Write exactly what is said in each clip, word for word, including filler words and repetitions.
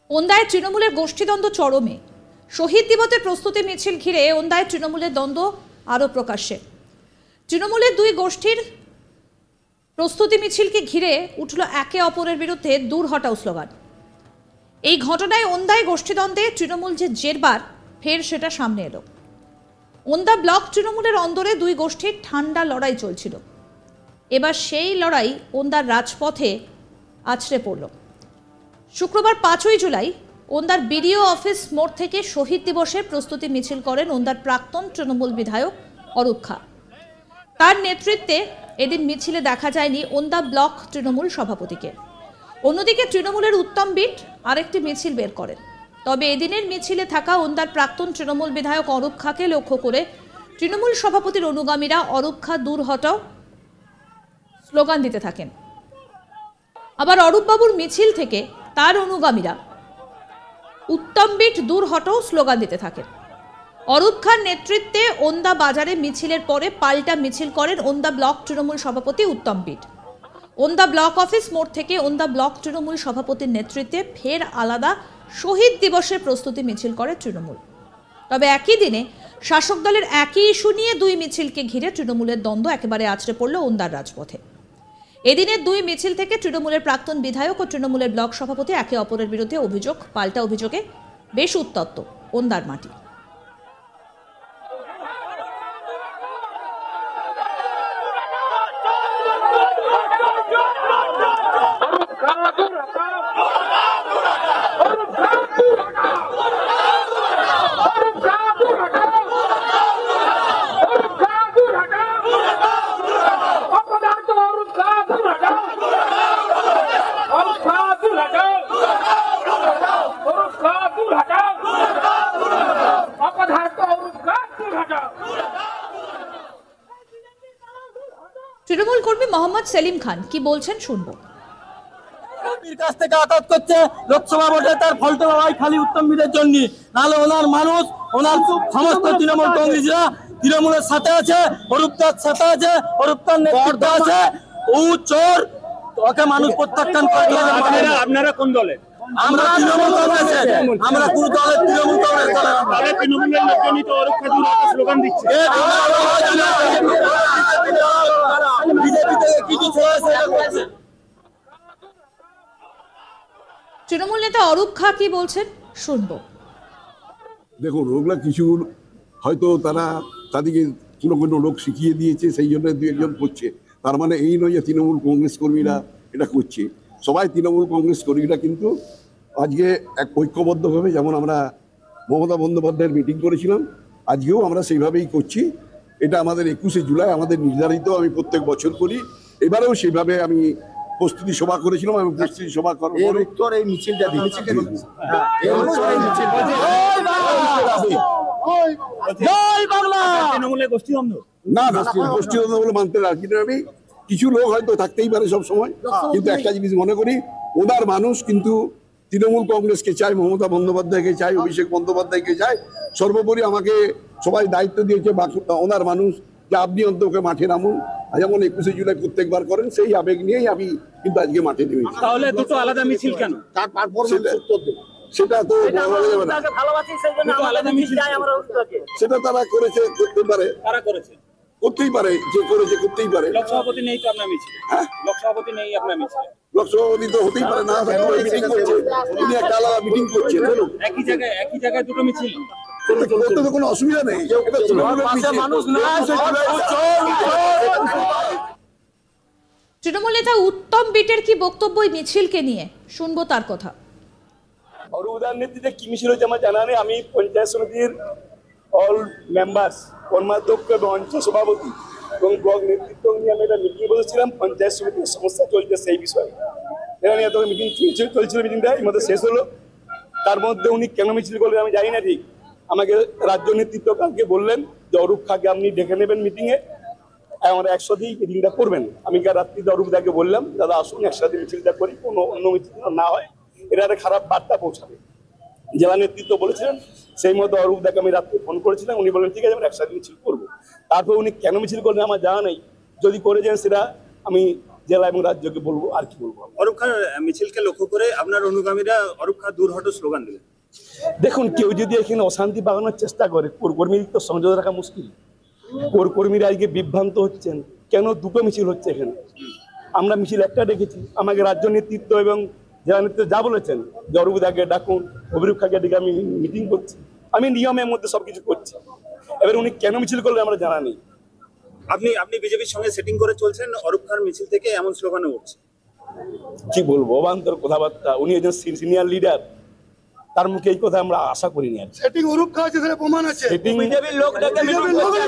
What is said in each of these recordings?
ওন্দায় তৃণমূলের গোষ্ঠীদ্বন্দ্ব চরমে। শহীদ দিবসের প্রস্তুতি মিছিল ঘিরে ওন্দায় তৃণমূলের দ্বন্দ্ব আরও প্রকাশ্যে। তৃণমূলের দুই গোষ্ঠীর প্রস্তুতি মিছিলকে ঘিরে উঠল একে অপরের বিরুদ্ধে দূর হটাও স্লোগান। এই ঘটনায় ওন্দায় গোষ্ঠীদ্বন্দ্বে তৃণমূল যে জেরবার, ফের সেটা সামনে এলো। ওন্দা ব্লক তৃণমূলের অন্দরে দুই গোষ্ঠীর ঠান্ডা লড়াই চলছিল। এবার সেই লড়াই ওন্দার রাজপথে আছড়ে পড়ল। শুক্রবার পাঁচই জুলাই ওন্দার বিডিও অফিস মোড় থেকে শহীদ দিবসের প্রস্তুতি মিছিল করেন ওন্দার প্রাক্তন তৃণমূল বিধায়ক অরূপ খা। তার নেতৃত্বে এদিন মিছিলে দেখা যায়নি ওন্দা ব্লক তৃণমূল সভাপতিকে। অন্যদিকে তৃণমূলের উত্তম বিট আরেকটি মিছিল বের করেন। তবে এদিনের মিছিলে থাকা ওন্দার প্রাক্তন তৃণমূল বিধায়ক অরূপ খাকে লক্ষ্য করে তৃণমূল সভাপতির অনুগামীরা অরূপ খা দূর হটাও স্লোগান দিতে থাকেন। আবার অরূপবাবুর মিছিল থেকে তার অনুগামীরা উত্তম বিট দূর হটাও স্লোগান দিতে থাকেন। অরূপ খান নেতৃত্বে ওন্দা বাজারে মিছিলের পরে পাল্টা মিছিল করেন ওন্দা ব্লক তৃণমূল সভাপতি উত্তম বিট। ওন্দা ব্লক অফিস মোড় থেকে ওন্দা ব্লক তৃণমূল সভাপতির নেতৃত্বে ফের আলাদা শহীদ দিবসের প্রস্তুতি মিছিল করে তৃণমূল। তবে একই দিনে শাসক দলের একই ইস্যু নিয়ে দুই মিছিলকে ঘিরে তৃণমূলের দ্বন্দ্ব একেবারে আছড়ে পড়ল ওন্দার রাজপথে। এদিনের দুই মিছিল থেকে তৃণমূলের প্রাক্তন বিধায়ক ও তৃণমূলের ব্লক সভাপতি একে অপরের বিরুদ্ধে অভিযোগ, পাল্টা অভিযোগে বেশ উত্তপ্ত ওন্দার মাটি। তৃণমূল কর্মী মোহাম্মদ সেলিম খান কি বলছেন শুনবো। কাছ থেকে আঘাত করছে লোকসভা ভোটে, তার ফলটা হয় খালি উত্তম বিটের জন্য, নাহলে ওনার মানুষ, ওনার সমস্ত তৃণমূল কংগ্রেসরা তৃণমূলের সাথে আছে, অরূপদার সাথে আছে, অরূপদার নেতৃত্বে আছে। ও চোর, ওকে মানুষ প্রত্যাখ্যান করে। আপনারা কোন দলে? আমরা তৃণমূল কংগ্রেসে, আমরা কোন দলের তৃণমূল কংগ্রেস দলে। তাহলে তৃণমূলের লোকজনই তো অরূপ খা দূর হটাও স্লোগান দিচ্ছে। বিজেপি থেকে কিছু চলে। তৃণমূল নেতা অরূপ খা কি বলছেন শুনবো। দেখুন, ওগুলা কিছু হয়তো তারা তাদেরকে কোনো কোনো লোক শিখিয়ে দিয়েছে, সেই জন্য দু একজন করছে। তার মানে এই নয় যে তৃণমূল কংগ্রেস কর্মীরা এটা করছে। সবাই তৃণমূল কংগ্রেস কর্মীরা কিন্তু আজকে এক ঐক্যবদ্ধভাবে, যেমন আমরা মমতা বন্দ্যোপাধ্যায়ের মিটিং করেছিলাম, আজকেও আমরা সেইভাবেই করছি। এটা আমাদের একুশে জুলাই আমাদের নির্ধারিত, আমি প্রত্যেক বছর করি। এবারেও সেইভাবে আমি প্রস্তুতি সভা করেছিলাম। আমি প্রস্তুতি সভা করার পরে এই মিছিলটা না গোষ্ঠীদ্বন্দ্ব বলে মানতে রাজি না আমি। কিছু লোক হয়তো থাকতেই পারে সব সময়, কিন্তু একটা জিনিস মনে করি, ওনার মানুষ কিন্তু তৃণমূল কংগ্রেসকে চায়, মমতা বন্দ্যোপাধ্যায়কে চায়, অভিষেক বন্দ্যোপাধ্যায়কে চায়। সর্বোপরি আমাকে সবাই দায়িত্ব দিয়েছে ওনার মানুষ যে আপনি অন্তকে মাঠে নামুন, যেমন একুশে জুলাই প্রত্যেকবার করেন, সেই আবেগ নিয়েই আমি কিন্তু আজকে মাঠে নেমেছি। তাহলে দুটো আলাদা মিছিল কেন? তার সেটা তো সেটা তারা করেছে, করতে পারে, কারা করেছে? করতেই পারে, যে করেছে করতেই পারে। লোক সভাপতি নেই তো আপনার মিছিলে? হ্যাঁ, লোক সভাপতি নেই আপনার মিছিলে। লোক সভাপতি তো হতেই পারে না, মিটিং করছে, তিনি একটা আলাদা মিটিং করছেন। একই জায়গায় একই জায়গায় দুটো মিছিল করতে তো কোনো অসুবিধা নেই। তৃণমূল নেতা উত্তম বিটের কি বক্তব্য এই মিছিলকে নিয়ে শুনবো তার কথা। অরূপদার নেতৃত্বে কি মিছিল হয়েছে আমার জানা নেই। আমি পঞ্চায়েত সমিতির অল মেম্বার্স, কর্মাধ্যক্ষ এবং অঞ্চল সভাপতি এবং ব্লক নেতৃত্ব নিয়ে আমি একটা মিটিং বসেছিলাম। পঞ্চায়েত সমিতির সমস্যা চলছে সেই বিষয়ে এটা নিয়ে তখন মিটিং চলছিল। মিটিংটা এর মধ্যে শেষ হলো। তার মধ্যে উনি কেন মিছিল করলেন আমি জানি না ঠিক। আমাকে রাজ্য নেতৃত্ব কালকে বললেন যে অরূপ খাকে আপনি ডেকে নেবেন মিটিংয়ে, আমরা একসাথেই মিটিংটা করবেন। আমি কাল রাত্রিতে অরূপ দাকে বললাম, দাদা আসুন একসাথে মিছিলটা করি, কোনো অন্য মিছিল না হয়, এটা একটা খারাপ বার্তা পৌঁছাবে। জেলা নেতৃত্ব বলেছিলেন, সেই মতো অরূপ দাকে আমি রাত্রে ফোন করেছিলাম। উনি বলেন ঠিক আছে আমরা একসাথে মিছিল করবো। তারপর উনি কেন মিছিল করলেন আমার জানা নেই। যদি করেছেন সেটা আমি জেলা এবং রাজ্যকে বলবো, আর কি বলবো। অরূপ খান মিছিলকে লক্ষ্য করে আপনার অনুগামীরা অরূপ খা দূর হটো স্লোগান দিলেন। দেখুন, কেউ যদি এখানে অশান্তি বাগানোর চেষ্টা করে, কোর কর্মীদের তো সংযোগ রাখা মুশকিল। কোর কর্মীরা আজকে বিভ্রান্ত হচ্ছেন, কেন দুটো মিছিল হচ্ছে এখানে? আমরা মিছিল একটা ডেকেছি, আমাকে রাজ্য নেতৃত্ব এবং জেলা নেতৃত্ব যা বলেছেন যে অরূপ দাকে ডাকুন, অভিরূপ খাকে ডেকে আমি মিটিং করছি, আমি নিয়মের মধ্যে সবকিছু করছি। এবার উনি কেন মিছিল করলে আমরা জানা নেই। আপনি আপনি বিজেপির সঙ্গে সেটিং করে চলছেন, অরূপ খান মিছিল থেকে এমন স্লোগানে উঠছে। কি বলবো, অবান্তর কথাবার্তা। উনি একজন সিনিয়র লিডার, তার মুখে এই কথা আমরা আশা করিনি। আর সেটিং অরূপ খা আছে, সেটা প্রমাণ আছে। সেটিং বিজেপির লোক ডেকে মিটিং করছে।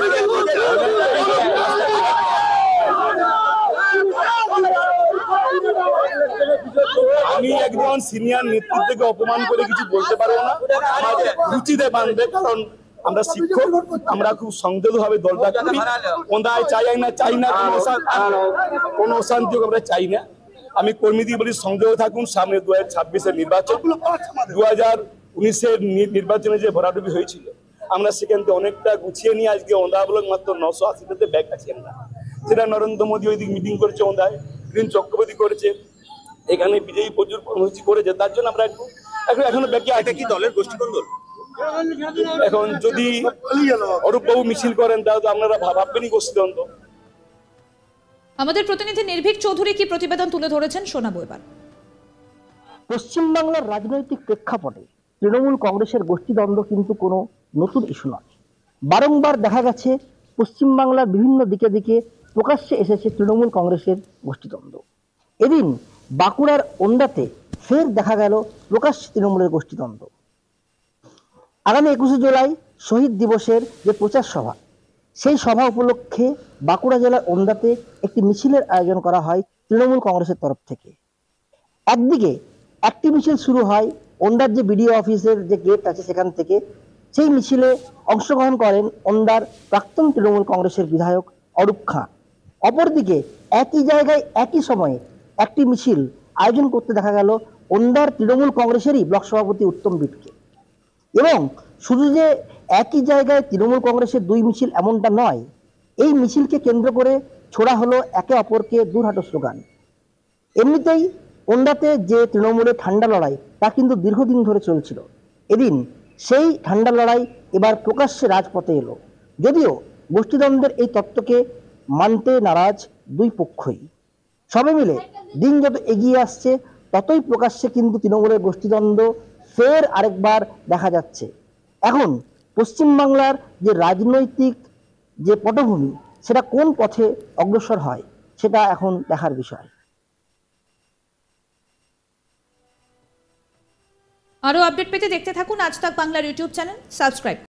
আমি একজন সিনিয়র নেতৃত্বকে অপমান করে কিছু বলতে পারবো না, আমাদের রুচিতে বাঁধবে, কারণ আমরা শিক্ষক, আমরা খুব সংযতভাবে দলটা করি। কোথায় চাই না চাই না কোনো অশান্তি আমরা চাই না। আমি কর্মীদের বলি সংযোগ থাকুন, সামনে দু হাজার ছাব্বিশের নির্বাচন, দু হাজার উনিশের নির্বাচনে যে ভরাডুবি হয়েছিল, আমরা সেখান থেকে অনেকটা গুছিয়ে নিয়ে আজকে ওন্দা ব্লক মাত্র নশো আশিটাতে ব্যাগ আছি আমরা। সেটা নরেন্দ্র মোদী ওইদিকে মিটিং করেছে, ওন্দায় গ্রিন চক্রবর্তী করেছে, এখানে বিজেপি প্রচুর কর্মসূচি করেছে, তার জন্য আমরা একটু এখন এখনো ব্যাগে আছে। কি দলের গোষ্ঠীদ্বন্দ্ব? এখন যদি অরূপ বাবু মিছিল করেন তাহলে তো আপনারা ভাববেনই গোষ্ঠীদ্বন্দ্ব। আমাদের প্রতিনিধি নির্ভীক চৌধুরী কি প্রতিবেদন তুলে ধরেছেন শোনাবো এবার। পশ্চিমবাংলার রাজনৈতিক প্রেক্ষাপটে তৃণমূল কংগ্রেসের গোষ্ঠীদ্বন্দ্ব কিন্তু কোনো নতুন ইস্যু নয়। বারংবার দেখা গেছে পশ্চিমবাংলার বিভিন্ন দিকে দিকে প্রকাশ্যে এসেছে তৃণমূল কংগ্রেসের গোষ্ঠীদ্বন্দ্ব। এদিন বাঁকুড়ার ওন্দাতে ফের দেখা গেল প্রকাশ্যে তৃণমূলের গোষ্ঠীদ্বন্দ্ব। আগামী একুশে জুলাই শহীদ দিবসের যে প্রচার সভা, সেই সভা উপলক্ষে বাঁকুড়া জেলার ওন্দাতে একটি মিছিলের আয়োজন করা হয় তৃণমূল কংগ্রেসের তরফ থেকে। একদিকে একটি মিছিল শুরু হয় ওন্দার যে বিডিও অফিসের যে গেট আছে সেখান থেকে, সেই মিছিলে অংশগ্রহণ করেন ওন্দার প্রাক্তন তৃণমূল কংগ্রেসের বিধায়ক অরূপ খাঁ। অপরদিকে একই জায়গায় একই সময়ে একটি মিছিল আয়োজন করতে দেখা গেল ওন্দার তৃণমূল কংগ্রেসেরই ব্লক সভাপতি উত্তম বিটকে। এবং শুধু যে একই জায়গায় তৃণমূল কংগ্রেসের দুই মিছিল এমনটা নয়, এই মিছিলকে কেন্দ্র করে ছোড়া হলো একে অপরকে দূরহাটো স্লোগান। এমনিতেই ওন্দাতে যে তৃণমূলের ঠান্ডা লড়াই তা কিন্তু দীর্ঘদিন ধরে চলছিল। এদিন সেই ঠান্ডা লড়াই এবার প্রকাশ্যে রাজপথে এলো, যদিও গোষ্ঠীদ্বন্দ্বের এই তত্ত্বকে মানতে নারাজ দুই পক্ষই। সবে মিলে দিন যত এগিয়ে আসছে ততই প্রকাশ্যে কিন্তু তৃণমূলের গোষ্ঠীদ্বন্দ্ব ফের আরেকবার দেখা যাচ্ছে। এখন পশ্চিমবাংলার যে রাজনৈতিক যে পটভূমি, সেটা কোন পথে অগ্রসর হয় সেটা এখন দেখার বিষয়। আরও আপডেট পেতে দেখতে থাকুন আজ তাক বাংলার ইউটিউব চ্যানেল, সাবস্ক্রাইব